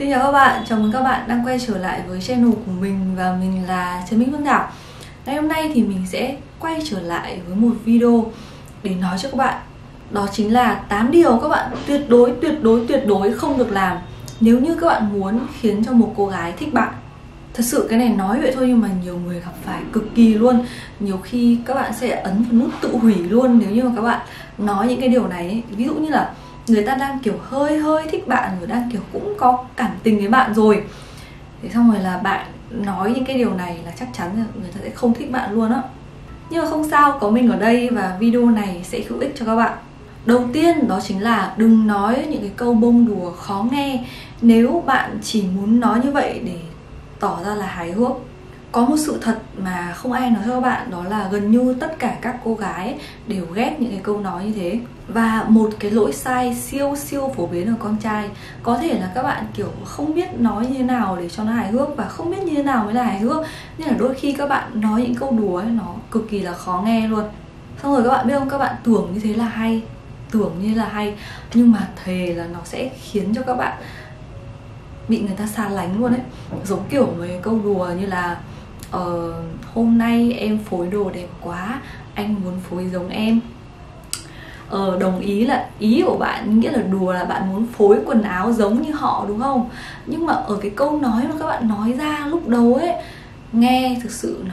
Xin chào các bạn, chào mừng các bạn đang quay trở lại với channel của mình và mình là Trần Minh Phương Thảo. Ngày hôm nay thì mình sẽ quay trở lại với một video để nói cho các bạn. Đó chính là 8 điều các bạn tuyệt đối không được làm nếu như các bạn muốn khiến cho một cô gái thích bạn. Thật sự cái này nói vậy thôi nhưng mà nhiều người gặp phải cực kỳ luôn. Nhiều khi các bạn sẽ ấn vào nút tự hủy luôn nếu như mà các bạn nói những cái điều này ấy. Ví dụ như là người ta đang kiểu hơi thích bạn rồi, đang kiểu cũng có cảm tình với bạn rồi, thế xong rồi là bạn nói những cái điều này là chắc chắn là người ta sẽ không thích bạn luôn á. Nhưng mà không sao, có mình ở đây và video này sẽ hữu ích cho các bạn. Đầu tiên đó chính là đừng nói những cái câu bông đùa khó nghe nếu bạn chỉ muốn nói như vậy để tỏ ra là hài hước. Có một sự thật mà không ai nói cho các bạn, đó là gần như tất cả các cô gái đều ghét những cái câu nói như thế. Và một cái lỗi sai siêu phổ biến ở con trai có thể là các bạn kiểu không biết nói như thế nào để cho nó hài hước và không biết như thế nào mới là hài hước, nên là đôi khi các bạn nói những câu đùa ấy nó cực kỳ là khó nghe luôn. Xong rồi các bạn biết không, các bạn tưởng như thế là hay, tưởng như là hay, nhưng mà thề là nó sẽ khiến cho các bạn bị người ta xa lánh luôn ấy. Giống kiểu mấy câu đùa như là hôm nay em phối đồ đẹp quá, anh muốn phối giống em. Đồng ý là ý của bạn nghĩa là đùa là bạn muốn phối quần áo giống như họ đúng không? Nhưng mà ở cái câu nói mà các bạn nói ra lúc đầu ấy, nghe thực sự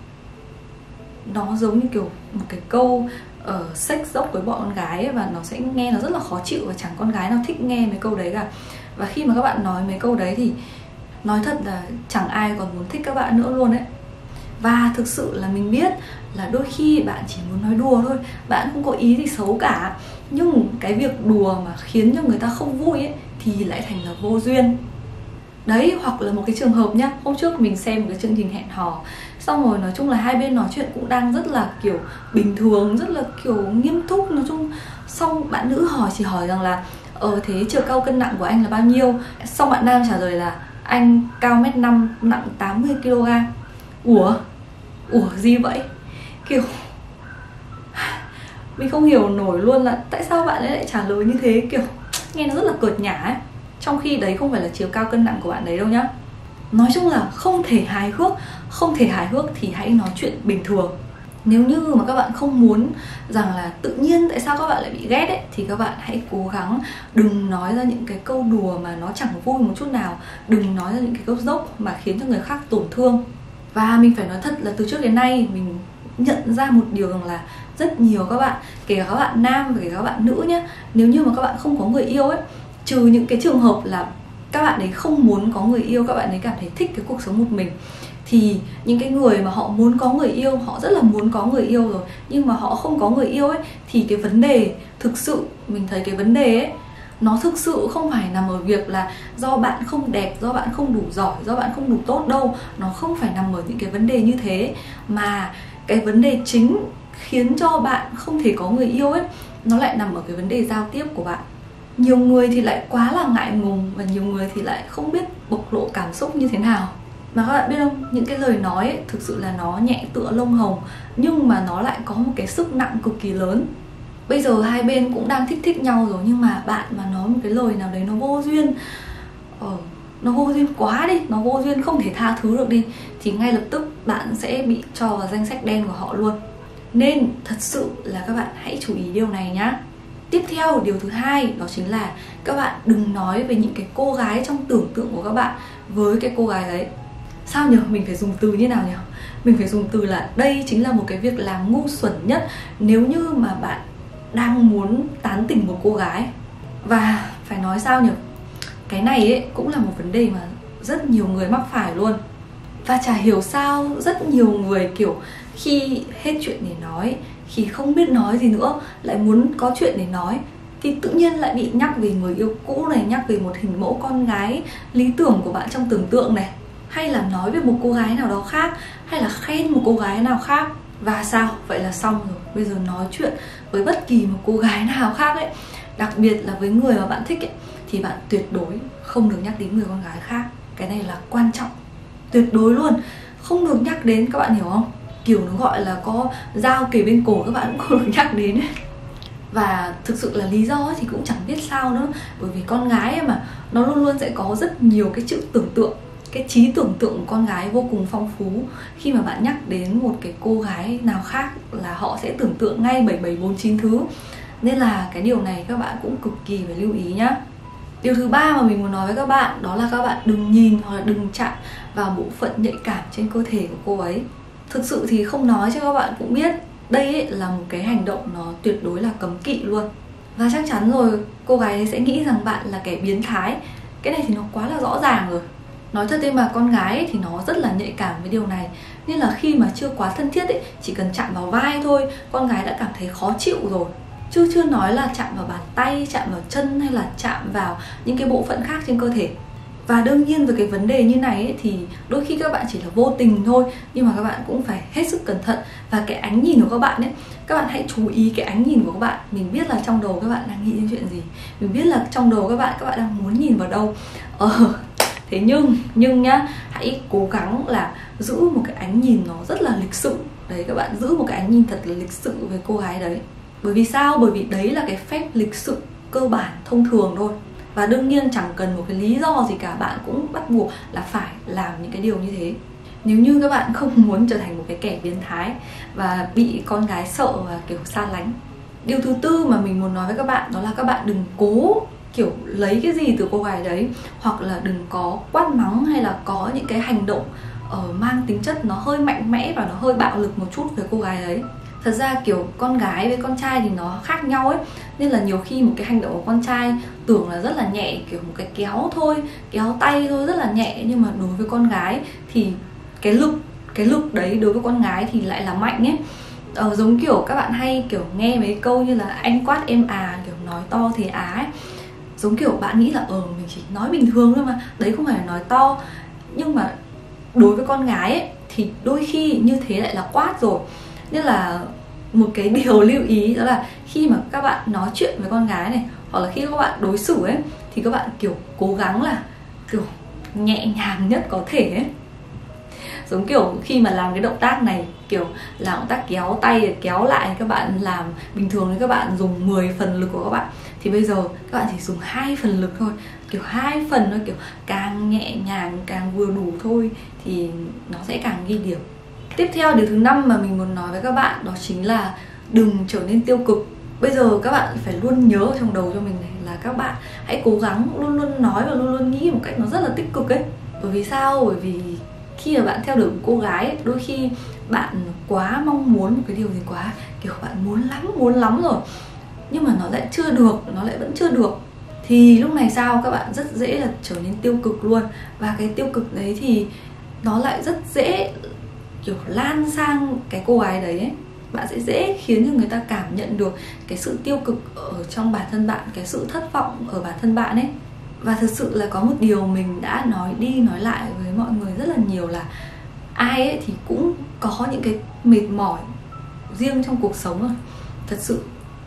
nó giống như kiểu một cái câu sex dốc với bọn con gái ấy, và nó sẽ nghe nó rất là khó chịu và chẳng con gái nào thích nghe mấy câu đấy cả. Và khi mà các bạn nói mấy câu đấy thì nói thật là chẳng ai còn muốn thích các bạn nữa luôn ấy. Và thực sự là mình biết là đôi khi bạn chỉ muốn nói đùa thôi, bạn không có ý gì xấu cả, nhưng cái việc đùa mà khiến cho người ta không vui ấy thì lại thành là vô duyên. Đấy, hoặc là một cái trường hợp nhá, hôm trước mình xem một cái chương trình hẹn hò, xong rồi nói chung là hai bên nói chuyện cũng đang rất là kiểu bình thường, rất là kiểu nghiêm túc, nói chung. Xong bạn nữ chỉ hỏi rằng là thế chiều cao cân nặng của anh là bao nhiêu? Xong bạn nam trả lời là anh cao 1m5, nặng 80kg. Ủa gì vậy? Kiểu mình không hiểu nổi luôn là tại sao bạn ấy lại trả lời như thế, kiểu nghe nó rất là cợt nhả ấy. Trong khi đấy không phải là chiều cao cân nặng của bạn đấy đâu nhá. Nói chung là không thể hài hước thì hãy nói chuyện bình thường. Nếu như mà các bạn không muốn rằng là tự nhiên tại sao các bạn lại bị ghét ấy, thì các bạn hãy cố gắng đừng nói ra những cái câu đùa mà nó chẳng vui một chút nào. Đừng nói ra những cái câu dốc mà khiến cho người khác tổn thương. Và mình phải nói thật là từ trước đến nay mình nhận ra một điều rằng là rất nhiều các bạn, kể cả các bạn nam và kể cả các bạn nữ nhé, nếu như mà các bạn không có người yêu ấy, trừ những cái trường hợp là các bạn ấy không muốn có người yêu, các bạn ấy cảm thấy thích cái cuộc sống một mình, thì những cái người mà họ muốn có người yêu, họ rất là muốn có người yêu rồi, nhưng mà họ không có người yêu ấy, thì cái vấn đề thực sự, mình thấy cái vấn đề ấy, nó thực sự không phải nằm ở việc là do bạn không đẹp, do bạn không đủ giỏi, do bạn không đủ tốt đâu. Nó không phải nằm ở những cái vấn đề như thế, mà cái vấn đề chính khiến cho bạn không thể có người yêu ấy, nó lại nằm ở cái vấn đề giao tiếp của bạn. Nhiều người thì lại quá là ngại ngùng, và nhiều người thì lại không biết bộc lộ cảm xúc như thế nào. Mà các bạn biết không, những cái lời nói ấy, thực sự là nó nhẹ tựa lông hồng, nhưng mà nó lại có một cái sức nặng cực kỳ lớn. Bây giờ hai bên cũng đang thích nhau rồi, nhưng mà bạn mà nói một cái lời nào đấy nó vô duyên, nó vô duyên quá đi, nó vô duyên không thể tha thứ được đi, thì ngay lập tức bạn sẽ bị cho vào danh sách đen của họ luôn. Nên thật sự là các bạn hãy chú ý điều này nhá. Tiếp theo, điều thứ hai đó chính là các bạn đừng nói về những cái cô gái trong tưởng tượng của các bạn với cái cô gái đấy. Sao nhỉ? Mình phải dùng từ như nào nhỉ? Mình phải dùng từ là đây chính là một cái việc làm ngu xuẩn nhất nếu như mà bạn đang muốn tán tỉnh một cô gái. Và phải nói sao nhỉ? Cái này ấy cũng là một vấn đề mà rất nhiều người mắc phải luôn. Và chả hiểu sao rất nhiều người kiểu khi hết chuyện để nói, khi không biết nói gì nữa, lại muốn có chuyện để nói, thì tự nhiên lại bị nhắc về người yêu cũ này, nhắc về một hình mẫu con gái lý tưởng của bạn trong tưởng tượng này, hay là nói về một cô gái nào đó khác, hay là khen một cô gái nào khác. Và sao? Vậy là xong rồi. Bây giờ nói chuyện với bất kỳ một cô gái nào khác ấy, đặc biệt là với người mà bạn thích ấy, thì bạn tuyệt đối không được nhắc đến người con gái khác. Cái này là quan trọng, tuyệt đối luôn, không được nhắc đến, các bạn hiểu không? Kiểu nó gọi là có dao kề bên cổ các bạn cũng không được nhắc đến ấy. Và thực sự là lý do thì cũng chẳng biết sao nữa, bởi vì con gái mà nó luôn luôn sẽ có rất nhiều cái chữ tưởng tượng. Cái trí tưởng tượng của con gái vô cùng phong phú. Khi mà bạn nhắc đến một cái cô gái nào khác là họ sẽ tưởng tượng ngay 7749 thứ. Nên là cái điều này các bạn cũng cực kỳ phải lưu ý nhá. Điều thứ ba mà mình muốn nói với các bạn đó là các bạn đừng nhìn hoặc là đừng chạm vào bộ phận nhạy cảm trên cơ thể của cô ấy. Thực sự thì không nói cho các bạn cũng biết, đây ấy là một cái hành động nó tuyệt đối là cấm kỵ luôn. Và chắc chắn rồi, cô gái ấy sẽ nghĩ rằng bạn là kẻ biến thái. Cái này thì nó quá là rõ ràng rồi. Nói thật mà con gái ấy thì nó rất là nhạy cảm với điều này. Nên là khi mà chưa quá thân thiết ấy, chỉ cần chạm vào vai thôi, con gái đã cảm thấy khó chịu rồi. Chưa nói là chạm vào bàn tay, chạm vào chân hay là chạm vào những cái bộ phận khác trên cơ thể. Và đương nhiên về cái vấn đề như này ấy, thì đôi khi các bạn chỉ là vô tình thôi, nhưng mà các bạn cũng phải hết sức cẩn thận. Và cái ánh nhìn của các bạn ấy, các bạn hãy chú ý cái ánh nhìn của các bạn. Mình biết là trong đầu các bạn đang nghĩ đến chuyện gì, mình biết là trong đầu các bạn đang muốn nhìn vào đâu. Thế nhưng nhá, hãy cố gắng là giữ một cái ánh nhìn nó rất là lịch sự. Đấy, các bạn giữ một cái ánh nhìn thật là lịch sự với cô gái đấy. Bởi vì sao? Bởi vì đấy là cái phép lịch sự cơ bản thông thường thôi. Và đương nhiên chẳng cần một cái lý do gì cả, bạn cũng bắt buộc là phải làm những cái điều như thế. Nếu như các bạn không muốn trở thành một cái kẻ biến thái và bị con gái sợ và kiểu xa lánh. Điều thứ tư mà mình muốn nói với các bạn đó là các bạn đừng cố kiểu lấy cái gì từ cô gái đấy, hoặc là đừng có quát mắng hay là có những cái hành động mang tính chất nó hơi mạnh mẽ và nó hơi bạo lực một chút với cô gái đấy. Thật ra kiểu con gái với con trai thì nó khác nhau ấy, nên là nhiều khi một cái hành động của con trai tưởng là rất là nhẹ, kiểu một cái kéo thôi, kéo tay thôi, rất là nhẹ, nhưng mà đối với con gái thì cái lực đấy đối với con gái thì lại là mạnh ấy. Giống kiểu các bạn hay kiểu nghe mấy câu như là anh quát em à, kiểu nói to thì á ấy. Giống kiểu bạn nghĩ là mình chỉ nói bình thường thôi mà, đấy không phải là nói to. Nhưng mà đối với con gái ấy, thì đôi khi như thế lại là quát rồi. Nên là một cái điều lưu ý đó là khi mà các bạn nói chuyện với con gái này, hoặc là khi các bạn đối xử ấy, thì các bạn kiểu cố gắng là kiểu nhẹ nhàng nhất có thể ấy. Giống kiểu khi mà làm cái động tác này, kiểu làm động tác kéo tay kéo lại, các bạn làm bình thường thì các bạn dùng 10 phần lực của các bạn, thì bây giờ các bạn chỉ dùng 2 phần lực thôi, kiểu 2 phần thôi, kiểu càng nhẹ nhàng càng vừa đủ thôi thì nó sẽ càng ghi điểm. Tiếp theo, điều thứ 5 mà mình muốn nói với các bạn đó chính là đừng trở nên tiêu cực. Bây giờ các bạn phải luôn nhớ ở trong đầu cho mình này là các bạn hãy cố gắng luôn luôn nói và luôn luôn nghĩ một cách nó rất là tích cực ấy. Bởi vì sao? Bởi vì khi mà bạn theo đuổi một cô gái ấy, đôi khi bạn quá mong muốn một cái điều gì quá, kiểu bạn muốn lắm rồi, nhưng mà nó lại chưa được, nó lại vẫn chưa được, thì lúc này sao? Các bạn rất dễ là trở nên tiêu cực luôn. Và cái tiêu cực đấy thì nó lại rất dễ kiểu lan sang cái cô gái đấy ấy. Bạn sẽ dễ khiến cho người ta cảm nhận được cái sự tiêu cực ở trong bản thân bạn, cái sự thất vọng ở bản thân bạn ấy. Và thực sự là có một điều mình đã nói đi nói lại với mọi người rất là nhiều là ai ấy thì cũng có những cái mệt mỏi riêng trong cuộc sống rồi, thật sự.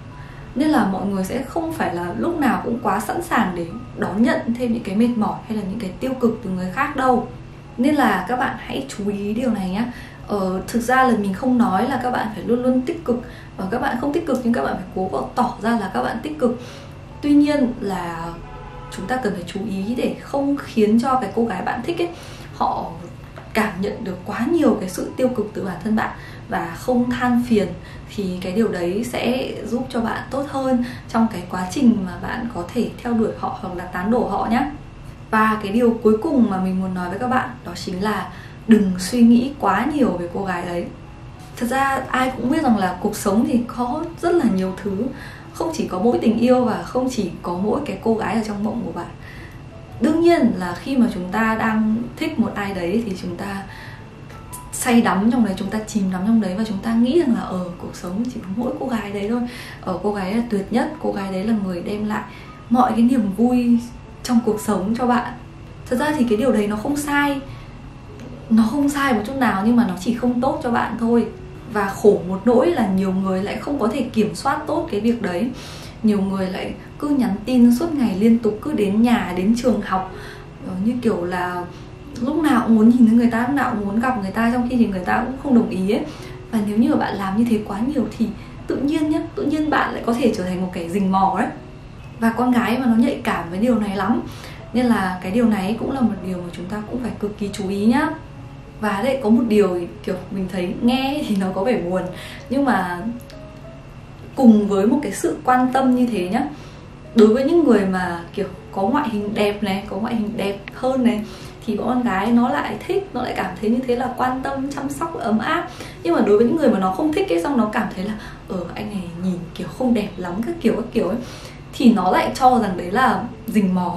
Nên là mọi người sẽ không phải là lúc nào cũng quá sẵn sàng để đón nhận thêm những cái mệt mỏi hay là những cái tiêu cực từ người khác đâu. Nên là các bạn hãy chú ý điều này nhé. Thực ra là mình không nói là các bạn phải luôn luôn tích cực, và các bạn không tích cực nhưng các bạn phải cố tỏ ra là các bạn tích cực. Tuy nhiên là chúng ta cần phải chú ý để không khiến cho cái cô gái bạn thích ấy, họ cảm nhận được quá nhiều cái sự tiêu cực từ bản thân bạn và không than phiền, thì cái điều đấy sẽ giúp cho bạn tốt hơn trong cái quá trình mà bạn có thể theo đuổi họ hoặc là tán đổ họ nhé. Và cái điều cuối cùng mà mình muốn nói với các bạn đó chính là đừng suy nghĩ quá nhiều về cô gái ấy. Thật ra ai cũng biết rằng là cuộc sống thì có rất là nhiều thứ, không chỉ có mỗi tình yêu và không chỉ có mỗi cái cô gái ở trong mộng của bạn. Đương nhiên là khi mà chúng ta đang thích một ai đấy thì chúng ta say đắm trong đấy, chúng ta chìm đắm trong đấy và chúng ta nghĩ rằng là cuộc sống chỉ có mỗi cô gái đấy thôi, cô gái là tuyệt nhất, cô gái đấy là người đem lại mọi cái niềm vui trong cuộc sống cho bạn. Thật ra thì cái điều đấy nó không sai, nó không sai một chút nào, nhưng mà nó chỉ không tốt cho bạn thôi. Và khổ một nỗi là nhiều người lại không có thể kiểm soát tốt cái việc đấy. Nhiều người lại cứ nhắn tin suốt ngày liên tục, cứ đến nhà, đến trường học, như kiểu là lúc nào cũng muốn nhìn thấy người ta, lúc nào cũng muốn gặp người ta, trong khi thì người ta cũng không đồng ý ấy. Và nếu như mà bạn làm như thế quá nhiều thì tự nhiên nhá, tự nhiên bạn lại có thể trở thành một kẻ rình mò đấy. Và con gái mà nó nhạy cảm với điều này lắm, nên là cái điều này cũng là một điều mà chúng ta cũng phải cực kỳ chú ý nhá. Và đấy, có một điều kiểu mình thấy nghe thì nó có vẻ buồn, nhưng mà cùng với một cái sự quan tâm như thế nhá, đối với những người mà kiểu có ngoại hình đẹp này, có ngoại hình đẹp hơn này, thì bọn con gái nó lại thích, nó lại cảm thấy như thế là quan tâm, chăm sóc, ấm áp. Nhưng mà đối với những người mà nó không thích ấy, xong nó cảm thấy là anh này nhìn kiểu không đẹp lắm, các kiểu ấy, thì nó lại cho rằng đấy là rình mò.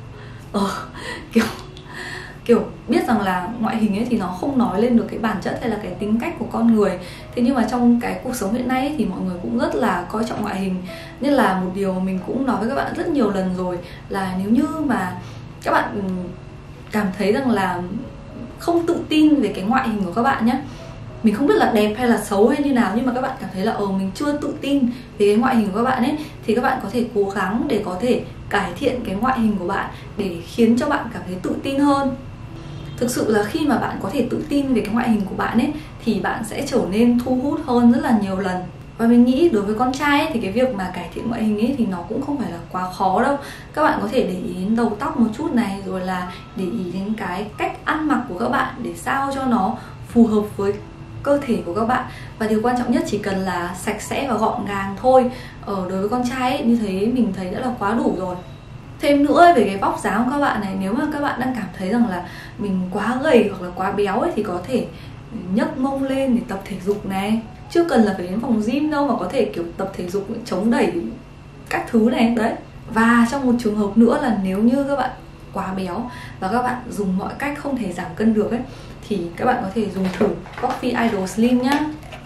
Kiểu biết rằng là ngoại hình ấy thì nó không nói lên được cái bản chất hay là cái tính cách của con người. Thế nhưng mà trong cái cuộc sống hiện nay ấy, thì mọi người cũng rất là coi trọng ngoại hình. Nên là một điều mình cũng nói với các bạn rất nhiều lần rồi, là nếu như mà các bạn cảm thấy rằng là không tự tin về cái ngoại hình của các bạn nhé, mình không biết là đẹp hay là xấu hay như nào, nhưng mà các bạn cảm thấy là mình chưa tự tin về cái ngoại hình của các bạn ấy, thì các bạn có thể cố gắng để có thể cải thiện cái ngoại hình của bạn để khiến cho bạn cảm thấy tự tin hơn. Thực sự là khi mà bạn có thể tự tin về cái ngoại hình của bạn ấy, thì bạn sẽ trở nên thu hút hơn rất là nhiều lần. Và mình nghĩ đối với con trai ấy, thì cái việc mà cải thiện ngoại hình ấy thì nó cũng không phải là quá khó đâu. Các bạn có thể để ý đến đầu tóc một chút này, rồi là để ý đến cái cách ăn mặc của các bạn để sao cho nó phù hợp với cơ thể của các bạn. Và điều quan trọng nhất chỉ cần là sạch sẽ và gọn gàng thôi. Đối với con trai ấy, như thế mình thấy đã là quá đủ rồi. Thêm nữa về cái vóc dáng của các bạn này, nếu mà các bạn đang cảm thấy rằng là mình quá gầy hoặc là quá béo ấy, thì có thể nhấc mông lên để tập thể dục này. Chưa cần là phải đến phòng gym đâu, mà có thể kiểu tập thể dục, chống đẩy các thứ này đấy. Và trong một trường hợp nữa là nếu như các bạn quá béo và các bạn dùng mọi cách không thể giảm cân được ấy, thì các bạn có thể dùng thử Coffee Idol Slim nhá.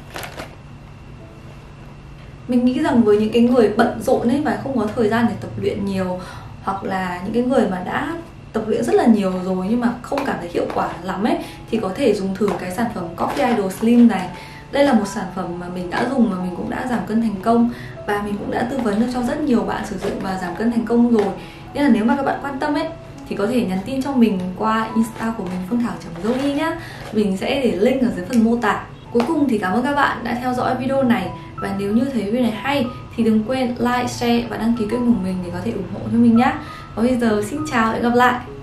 Mình nghĩ rằng với những cái người bận rộn ấy và không có thời gian để tập luyện nhiều, hoặc là những cái người mà đã tập luyện rất là nhiều rồi nhưng mà không cảm thấy hiệu quả lắm ấy, thì có thể dùng thử cái sản phẩm Coffee Idol Slim này. Đây là một sản phẩm mà mình đã dùng mà mình cũng đã giảm cân thành công, và mình cũng đã tư vấn được cho rất nhiều bạn sử dụng và giảm cân thành công rồi. Nên là nếu mà các bạn quan tâm ấy, thì có thể nhắn tin cho mình qua Insta của mình phương thảo.zoe nhá. Mình sẽ để link ở dưới phần mô tả. Cuối cùng thì cảm ơn các bạn đã theo dõi video này. Và nếu như thấy video này hay thì đừng quên like, share và đăng ký kênh của mình để có thể ủng hộ cho mình nhé. Và bây giờ xin chào và hẹn gặp lại.